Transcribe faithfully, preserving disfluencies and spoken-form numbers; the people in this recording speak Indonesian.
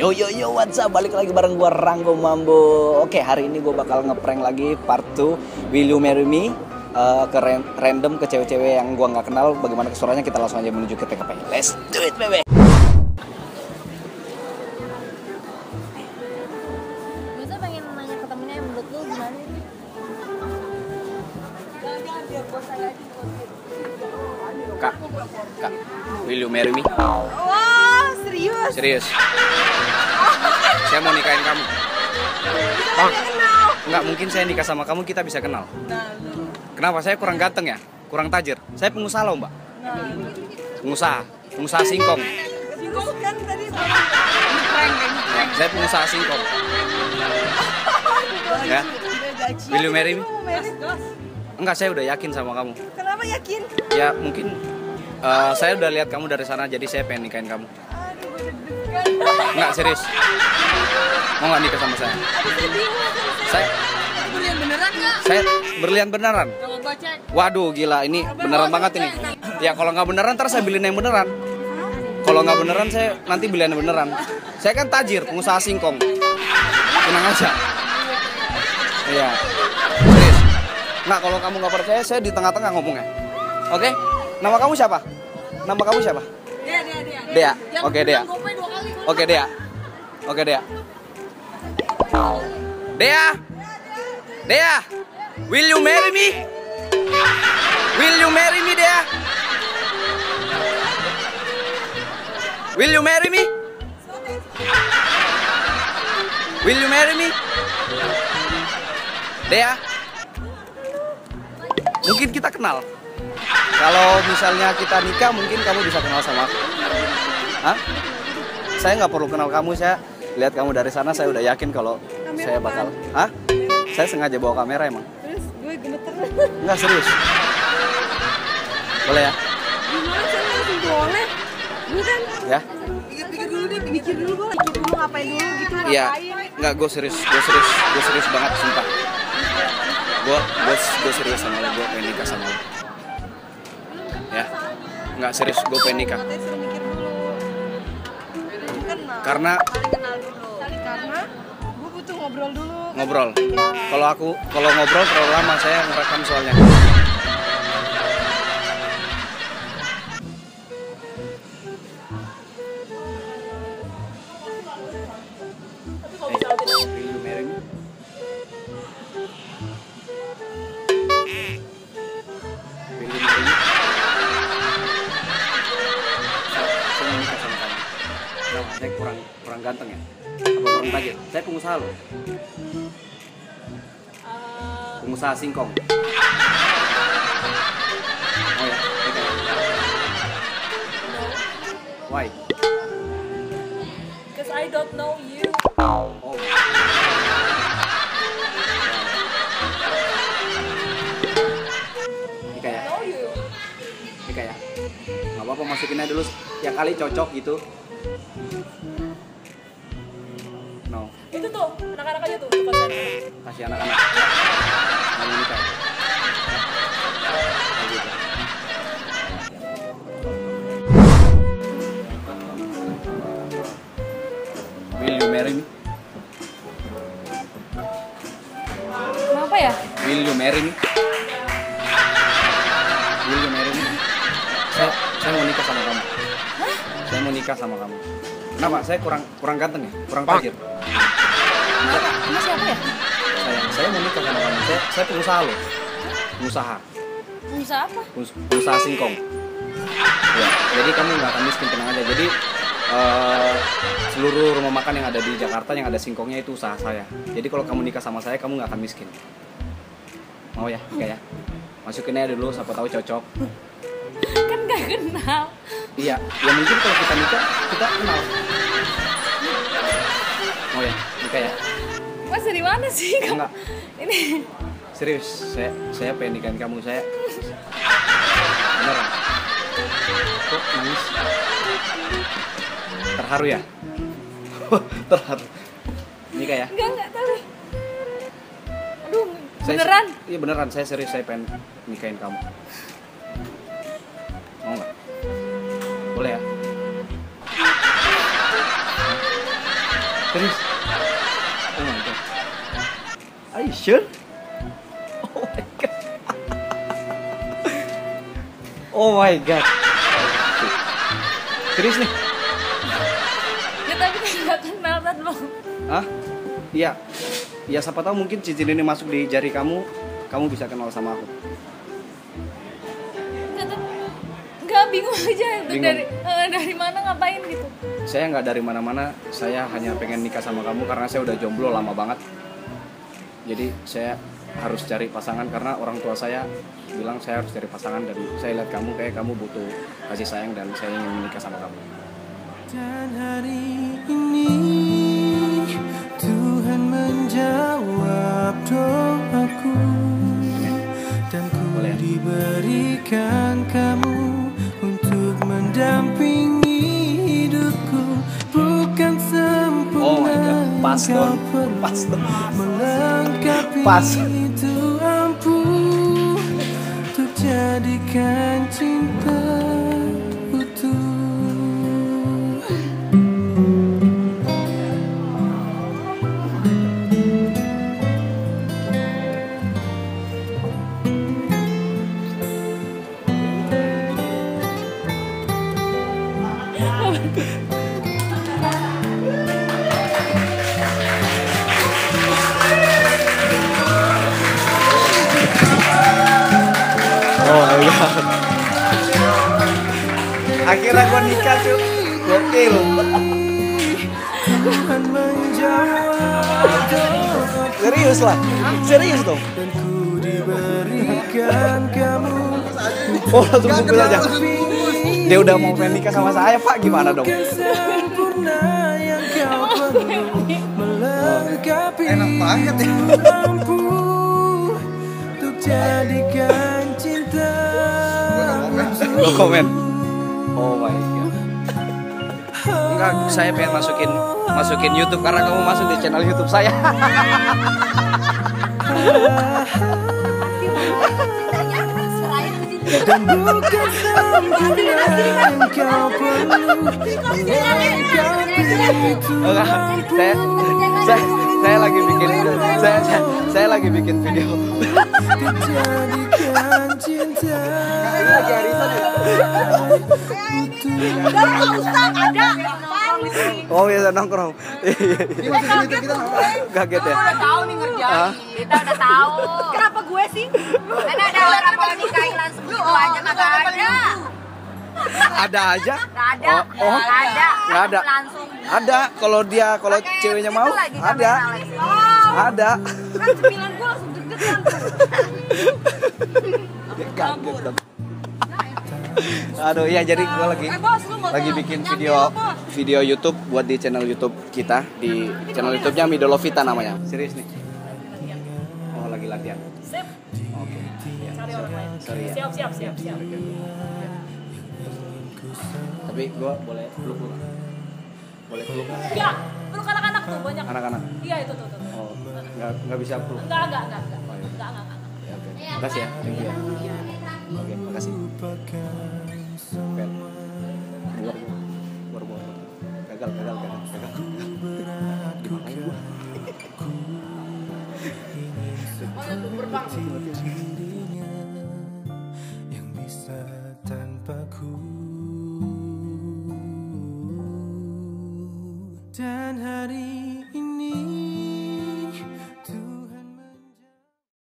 Yo yo yo, what's up? Balik lagi bareng gua Ranggo Mambo. Oke, hari ini gua bakal ngeprank lagi part dua Will You Marry Me, uh, ke random ke cewek-cewek yang gua nggak kenal. Bagaimana keseruannya, kita langsung aja menuju ke T K P. Let's do it, baby. Gue pengen nanya ke temennya, menurut lu gimana nih? Jangan biar bos saya aja. Kak, Kak, will you marry me? Wah, serius? Serius. Saya mau nikahin kamu. Kita udah kenal. Nggak mungkin saya nikah sama kamu, kita bisa kenal. Nah, lu. Kenapa? Saya kurang ganteng ya? Kurang tajir? Saya pengusaha loh, Mbak. Nah, Pengusaha. Pengusaha singkong. singkong kan tadi ini prank kan? Ya, saya pengusaha singkong. Ya. Will you marry me? Enggak, saya udah yakin sama kamu. Kenapa yakin? Ya mungkin uh, saya udah lihat kamu dari sana, jadi saya pengen nikahin kamu. Aduh, gue deg-degan. Enggak, serius. Mau nggak nikah sama saya? Aduh, saya bingung kan Saya berlian beneran nggak? saya berlian beneran. Coba cek. Waduh, gila, ini beneran banget ini. Ya kalau nggak beneran, ntar saya beliin yang beneran. Kalau nggak beneran, saya nanti beliin yang beneran. Saya kan tajir, pengusaha singkong. Tenang aja. Iya. Serius. Nggak, kalau kamu nggak percaya, saya di tengah-tengah ngomongnya. Oke? Nama kamu siapa? Nama kamu siapa? Dea, Dea, Dea. Dea. Yang Oke, Dea. bilang gopay dua kali. Oke, Dea. Oke, Dea. Dea. Dea. Will you marry me? Will you marry me, Dea? Will you marry me? Will you marry me? Dea. Mungkin kita kenal. Kalau misalnya kita nikah, mungkin kamu bisa kenal sama aku. Hah? Saya nggak perlu kenal kamu, saya lihat kamu dari sana, saya udah yakin kalau saya bakal. Hah? Saya sengaja bawa kamera emang. Terus gue gemeter. Nggak, serius. Boleh ya? Gimana saya langsung boleh? Gue kan Ya? pikir-pikir dulu deh, mikir dulu gue mikir dulu ngapain dulu gitu, Iya. ngapain. Nggak, gue serius, gue serius, gue serius banget, sumpah. Gue, gue, gue serius sama lo, gue pengen nikah sama lo. Ya? Nggak, serius, gue pengen nikah. Katanya suruh mikir dulu. Belum kenal. Karena Saling kenal dulu. Karena gue butuh ngobrol dulu. ngobrol. Kalau aku, kalau ngobrol terlalu lama, saya ngerekam soalnya. Will you marry me? Will you marry me? Saya saya mau nikah sama kamu. Kenapa? Saya kurang kurang ganteng ya? Apa kurang tajir? Saya pengusaha loh. Pengusaha singkong. Oh ya, oke. Why? Because I don't know you. Oh. Nikah ya? Know you. Nikah ya? Nggak apa-apa, masukin aja dulu. Ya kali cocok gitu. No. Itu tuh, anak-anak aja tuh, tuh kasih Kasih anak-anak. Mau nikah ya? Kayak gitu. Will you marry me? Kenapa ya? Will you marry me? Will you marry me? Saya, saya mau nikah sama kamu. Hah? Saya mau nikah sama kamu. Kenapa? Saya kurang kurang ganteng ya? Kurang tajir. Kenapa? Sama siapa ya? Saya, saya mau nikah sama kamu. Saya, saya pengusaha loh. Pengusaha. Usaha apa? Pengus- Pengusaha singkong. Ya, jadi kamu nggak akan miskin, tenang aja. Jadi eh, seluruh rumah makan yang ada di Jakarta yang ada singkongnya itu usaha saya. Jadi kalau kamu nikah sama saya, kamu nggak akan miskin. Mau ya? Nikah ya? Masukin aja dulu, siapa tahu cocok. Kan gak kenal. Iya, ya mungkin kalau kita nikah, kita kenal. Mau ya? Nikah ya? Mas dari mana sih? Enggak, Ini serius. Saya saya pengen nikahin kamu. Saya beneran. Kok nangis? Terharu ya? Terharu. Nikah ya? enggak enggak tahu. Aduh, Saya- beneran? Iya beneran, saya serius, saya pengen nikahin kamu. Mau nggak? Boleh ya? Serius? Oh my god. Are you sure? Oh my god. Oh my god. Serius nih? Kita kita nggak kenal kan lo. Hah? Iya. Ya siapa tahu mungkin cincin ini masuk di jari kamu, kamu bisa kenal sama aku. Nggak, bingung aja itu Bingung. dari eh, dari mana ngapain gitu. Saya nggak dari mana-mana, saya hanya pengen nikah sama kamu karena saya udah jomblo lama banget. Jadi saya harus cari pasangan karena orang tua saya bilang saya harus cari pasangan, dan saya lihat kamu kayak kamu butuh kasih sayang dan saya ingin menikah sama kamu. Dan hari ini Tuhan menjawab doaku, dan ku Boleh. diberikan kamu untuk mendampingi hidupku. Bukan Oh my sempurna God, pas yang kau dong, perlu pas dong. melengkapi Pas. itu ampuh untuk jadikan cinta utuh. Oh my god. Akhirnya gua nikah cuy. Gokil. Tuhan menjawab doaku, Serius lah. Serius dong. dan ku diberikan kamu Oh langsung bungkus aja. Dia udah mau pengen nikah sama saya Pak, gimana dong? bukan sempurna yang kau perlu melengkapi. Enak banget ya. Mampu untuk jadikan cinta. No comment. Oh my god. Enggak, saya pengen masukin masukin YouTube karena kamu masuk di channel YouTube saya. Dan bukan sempurna yang kau perlu melengkapi itu. Enggak, saya, saya saya lagi bikin saya, saya saya lagi bikin video. Dijadikan cinta. Lagi arisan ya? Oh biasa nongkrong. Kaget ya? Udah tahu nih ngerjain. Hah? Kita udah tahu. Kenapa gue sih? Karena ada orang mau nikahin langsung gitu aja kagak ada. Ada aja? Gak ada. Oh, oh. Gak ada. Nggak ada. Langsung. Ada. Kalau dia kalau ceweknya mau ada. Ada. Kan sembilan gue langsung deg-degan. Kaget dong. Aduh iya, jadi gue lagi Eh bos, lu mau lagi tahu? bikin Nyampe video apa? video YouTube buat di channel YouTube kita, di channel YouTube-nya Midolovita namanya. Serius nih. Oh lagi latihan. Sip. Oke. Ya, Cari orang lain. sorry ya. Siap, siap, siap, siap. Tapi gue boleh peluk lu nggak? Boleh peluk Iya, peluk anak-anak tuh banyak. anak-anak? Iya itu tuh tuh. Oh nggak nggak bisa peluk. Enggak, enggak, enggak, enggak. Oh, iya. Enggak, enggak, enggak. Ya, oke. Makasih ya. Thank you ya. Oke, makasih. Ben. Buar, buar, buar, buar. Gagal, gagal, gagal, gagal. Dimarahin gua. Dirinya yang bisa tanpaku. Dan hari